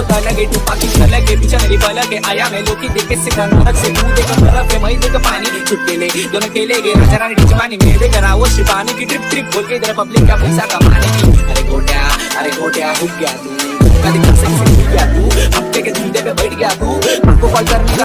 लगे टूपा की झलक है पीछे मेरी पलक है आया मैं लोकी देखे से कर्नाटक से तू देख बर्फ है मैं देख पानी छुट्टे ले दोनों खेले गए राजा रानी डिचमानी मेरे घर आओ शिवानी की ट्रिप ट्रिप बोल के इधर पब्लिक का पैसा कमाने की। अरे गोटिया हुक गया तू कभी कब से गया तू हफ्ते के धंधे पे बैठ गया तू आपको कॉल करने